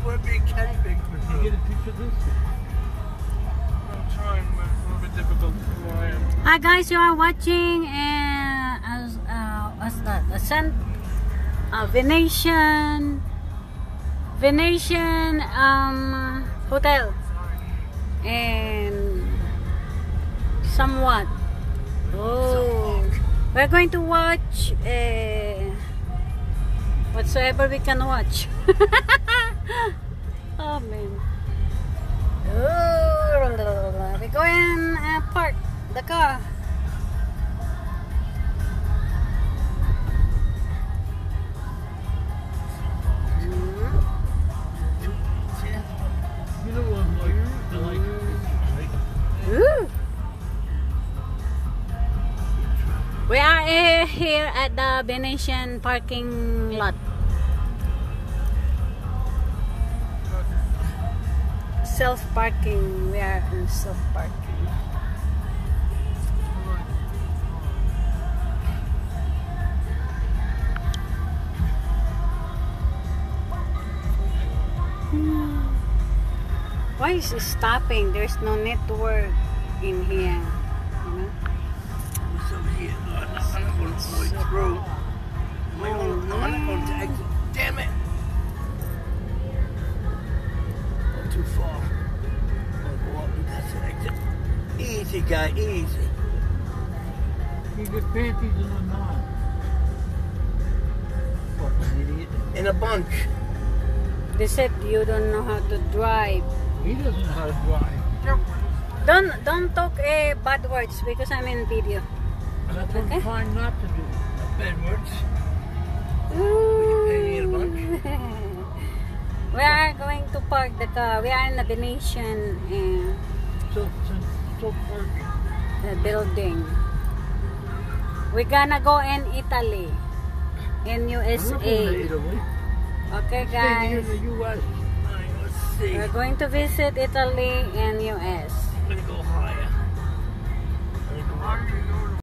we're being camping. Can you get a picture of this? I'm trying, but it's a little bit difficult for where I am. Hi guys, you are watching what's that? Venetian hotel and somewhat. Oh, we're going to watch whatsoever we can watch. Oh man. Oh, we're going park the car. You know what I like? Ooh. We are here at the Venetian parking lot. Self-parking. We are in self-parking. Why is it stopping? There's no network in here. You know? What's up here? I'm not going to go through. I'm not going to exit. Damn it! Not too far. I'll go up and that's an exit. Easy, guy, easy. You get panties in a knot. Fucking idiot. In a bunch. They said you don't know how to drive. He doesn't know how to drive. Don't talk bad words because I'm in video. That's what Okay. I'm trying not to do. Not bad words. Ooh. Penny in a bunch. We are going to park the car. We are in the Venetian So perfect. building. We're gonna go in Italy, in I'm not going to USA. Italy. Okay, Staying here in guys. the U.S. Alright, let's see. We're going to visit Italy and US. I'm going to go higher. I'm going to go higher.